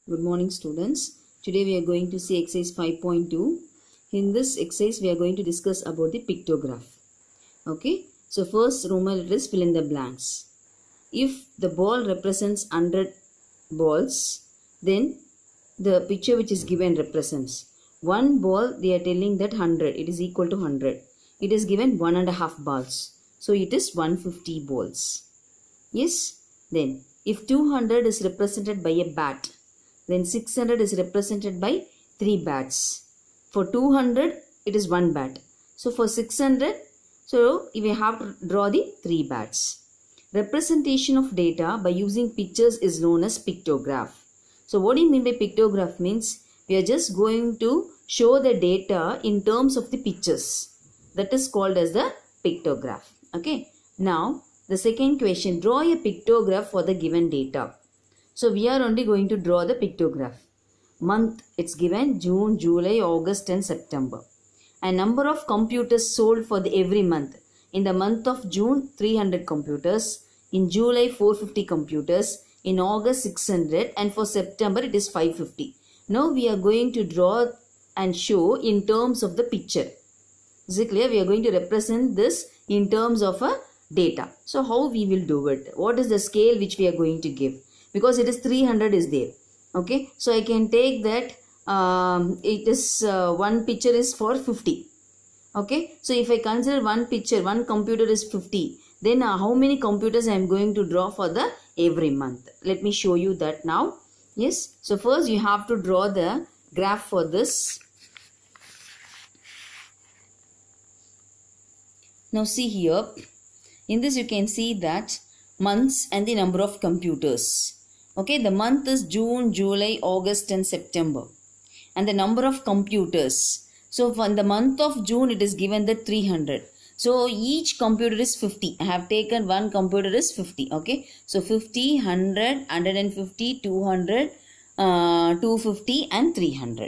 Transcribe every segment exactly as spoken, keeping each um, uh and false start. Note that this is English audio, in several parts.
Good morning, students. Today we are going to see exercise five point two. In this exercise we are going to discuss about the pictograph. Okay, so first Roman letters, fill in the blanks. If the ball represents one hundred balls, then the picture which is given represents one ball. They are telling that one hundred, it is equal to one hundred. It is given one and a half balls, so it is one hundred fifty balls. Yes, then if two hundred is represented by a bat, then six hundred is represented by three bats. For two hundred, it is one bat. So for six hundred, so we have to draw the three bats. Representation of data by using pictures is known as pictograph. So what do you mean by pictograph? Means we are just going to show the data in terms of the pictures. That is called as the pictograph. Okay. Now the second question, draw a pictograph for the given data. So we are only going to draw the pictograph. Month, it's given June, July, August and September. And number of computers sold for the every month. In the month of June, three hundred computers. In July, four hundred fifty computers. In August, six hundred. And for September, it is five hundred fifty. Now we are going to draw and show in terms of the picture. Is it clear? We are going to represent this in terms of a data. So how we will do it? What is the scale which we are going to give? Because it is three hundred is there. Okay, so I can take that um, it is uh, one picture is for fifty. Okay, so if I consider one picture, one computer is fifty, then uh, how many computers I am going to draw for the every month? Let me show you that now. Yes, so first you have to draw the graph for this. Now see here, in this you can see that months and the number of computers. Okay, the month is June, July, August and September. And the number of computers. So for the month of June, it is given that three hundred. So each computer is fifty. I have taken one computer is fifty. Okay, so fifty, one hundred, one hundred fifty, two hundred, uh, two hundred fifty and three hundred.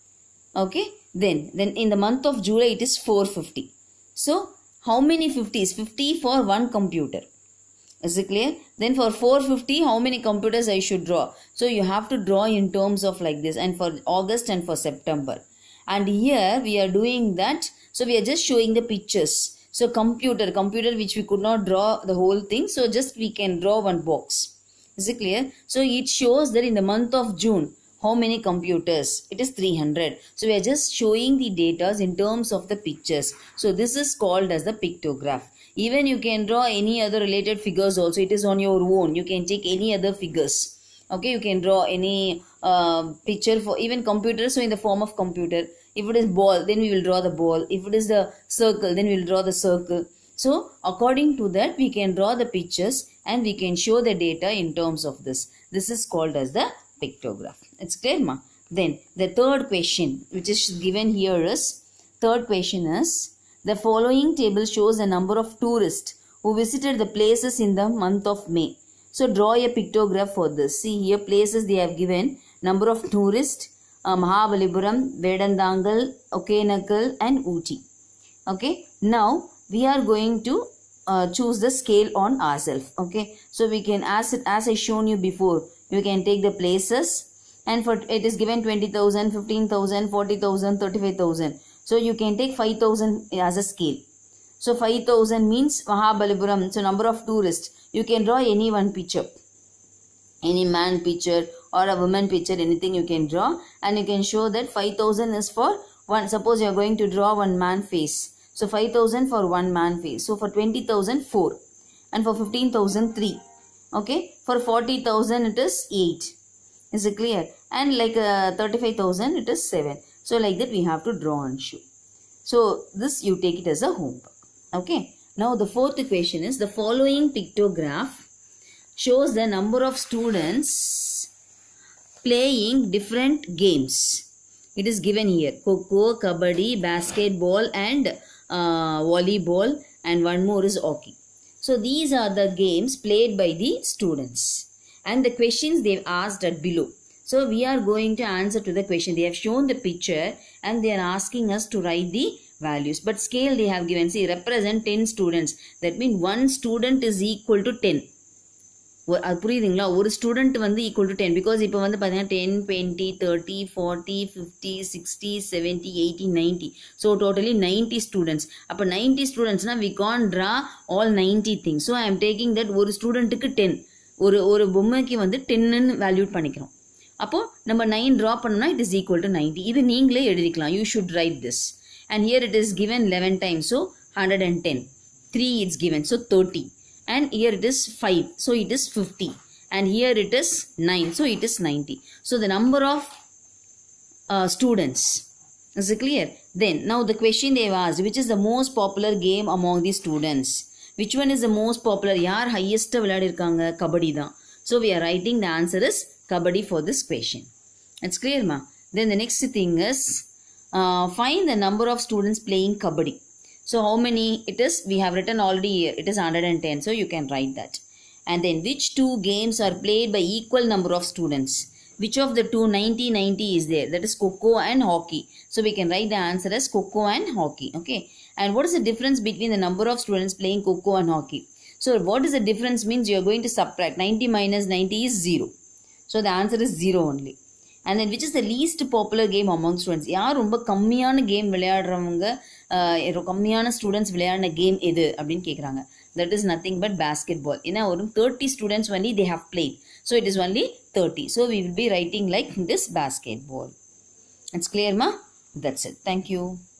Okay, then, then in the month of July, it is four hundred fifty. So how many fifties? fifty for one computer. Is it clear? Then for four hundred fifty, how many computers I should draw? So you have to draw in terms of like this, and for August and for September. And here we are doing that. So we are just showing the pictures. So computer, computer which we could not draw the whole thing. So just we can draw one box. Is it clear? So it shows that in the month of June, how many computers? It is three hundred. So we are just showing the data in terms of the pictures. So this is called as the pictograph. Even you can draw any other related figures also. It is on your own. You can take any other figures. Okay, you can draw any uh, picture for even computer. So in the form of computer. If it is ball, then we will draw the ball. If it is the circle, then we will draw the circle. So according to that, we can draw the pictures and we can show the data in terms of this. This is called as the pictograph. It's clear, ma? Then the third question which is given here is, third question is, the following table shows the number of tourists who visited the places in the month of May. So draw a pictograph for this. See here places they have given, number of tourists, uh, Mahabalipuram, Vedandangal, Okenakal and Ooty. Okay. Now we are going to uh, choose the scale on ourselves. Okay. So we can, as it, as I shown you before, you can take the places, and for it is given twenty thousand, fifteen thousand, forty thousand, thirty-five thousand. So you can take five thousand as a scale. So five thousand means Mahabalipuram. So number of tourists. You can draw any one picture. Any man picture or a woman picture. Anything you can draw. And you can show that five thousand is for one. Suppose you are going to draw one man face. So five thousand for one man face. So for twenty thousand, four. And for fifteen thousand, three. Okay. For forty thousand it is eight. Is it clear? And like uh, thirty-five thousand it is seven. So like that we have to draw and show. So this you take it as a homework. Okay. Now the fourth question is, the following pictograph shows the number of students playing different games. It is given here. Kho-kho, kabaddi, basketball and uh, volleyball, and one more is hockey. So these are the games played by the students. And the questions they've asked are below. So we are going to answer to the question. They have shown the picture and they are asking us to write the values. But scale they have given. See, represent ten students. That means one student is equal to ten. அது புரியுதுங்களா? ஒரு student வந்து equal to ten. Because இப்போ வந்து பார்த்தீங்கன்னா ten, twenty, thirty, forty, fifty, sixty, seventy, eighty, ninety. So totally ninety students. அப்போ ninety ஸ்டூடெண்ட்ஸ்னா we can draw all ninety things. So I am taking that ஒரு ஸ்டூடெண்ட்டுக்கு டென். ஒரு ஒரு பொம்மைக்கு வந்து டென்னு வேல்யூட் பண்ணிக்கிறோம். அப்போது நம்ம நைன் ட்ரா பண்ணோம்னா it is equal to ninety. இது நீங்களே எழுதிக்கலாம். You should write this. And here it is given eleven times. So one hundred ten. three it's given. So thirty. And here it is five. So it is fifty. And here it is nine. So it is ninety. So the number of uh, students. Is it clear? Then now the question they have asked, which is the most popular game among the students? Which one is the most popular? Yaar highest விளையாடிருக்காங்க? கபடி தான். So we are writing the answer is kabaddi for this question. It's clear, ma? Then the next thing is uh, find the number of students playing kabaddi. So how many it is? We have written already here. It is one hundred ten. So you can write that. And then which two games are played by equal number of students? Which of the two? ninety ninety is there. That is Coco and hockey. So we can write the answer as Coco and hockey. Okay. And what is the difference between the number of students playing Coco and hockey? So what is the difference means you are going to subtract. ninety minus ninety is zero. So the answer is zero only. And then which is the least popular game among students? யார் ரொம்ப கம்மியான game விளையாடுறவங்க, கம்மியான students விளையாடின game எது அப்படின்னு கேட்குறாங்க. That is nothing but basketball. ஏன்னா ஒரு thirty students only they have played. So it is only thirty. So we will be writing like this basketball. It's clear, ma? That's it. Thank you.